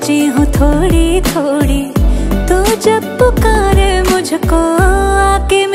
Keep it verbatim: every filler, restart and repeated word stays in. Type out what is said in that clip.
बची हूँ थोड़ी थोड़ी, तू जब पुकारे मुझको आके